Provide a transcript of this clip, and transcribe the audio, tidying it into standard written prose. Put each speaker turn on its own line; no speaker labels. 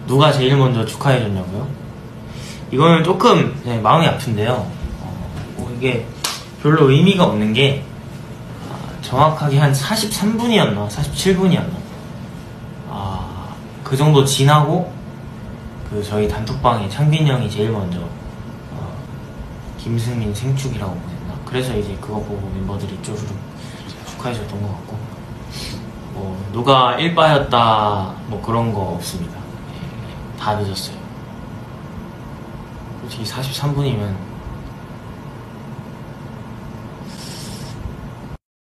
누가 제일 먼저 축하해줬냐고요? 이거는 조금 마음이 아픈데요. 이게 별로 의미가 없는 게 정확하게 한 43분이었나 47분이었나 그 정도 지나고 그 저희 단톡방에 창빈이 형이 제일 먼저 김승민 생축이라고 보냈나? 그래서 이제 그거 보고 멤버들이 쪼르륵 축하해줬던 것 같고 뭐 누가 1바였다 뭐 그런 거 없습니다. 다 늦었어요. 솔직히 43분이면